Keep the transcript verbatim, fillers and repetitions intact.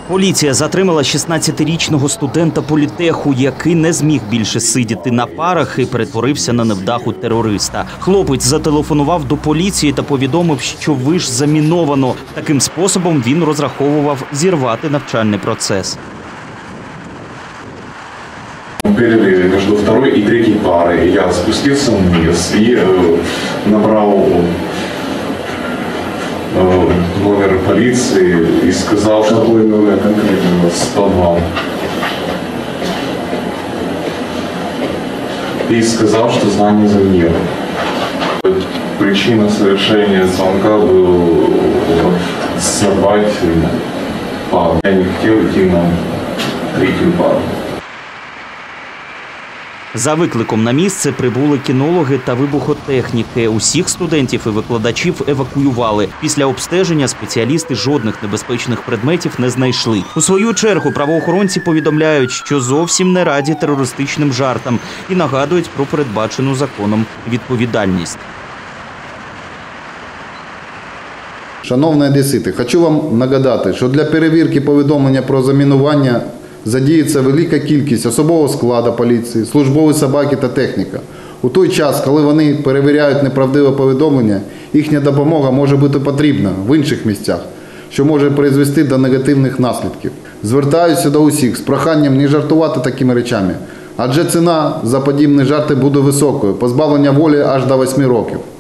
Поліція затримала шістнадцятирічного студента політеху, який не зміг більше сидіти на парах і перетворився на невдаху терориста. Хлопець зателефонував до поліції та повідомив, що виш заміновано. Таким способом він розраховував зірвати навчальний процес. В перерыве между второй и третьей парой я спустился вниз и э, набрал э, номер полиции и сказал, что какой номер конкретно сто два. И сказал, что знание заминировано. Причина совершения звонка была сорвать пару. Я не хотел идти на третью пару. За викликом на місце прибули кінологи та вибухотехніки. Усіх студентів і викладачів евакуювали. Після обстеження спеціалісти жодних небезпечних предметів не знайшли. У свою чергу правоохоронці повідомляють, що зовсім не раді терористичним жартам і нагадують про передбачену законом відповідальність. Шановні одесити, хочу вам нагадати, що для перевірки повідомлення про замінування задіється велика кількість особового складу поліції, службові собаки та техніка. У той час, коли вони перевіряють неправдиве повідомлення, їхня допомога може бути потрібна в інших місцях, що може призвести до негативних наслідків. Звертаюся до усіх з проханням не жартувати такими речами, адже ціна за подібні жарти буде високою, позбавлення волі аж до восьми років.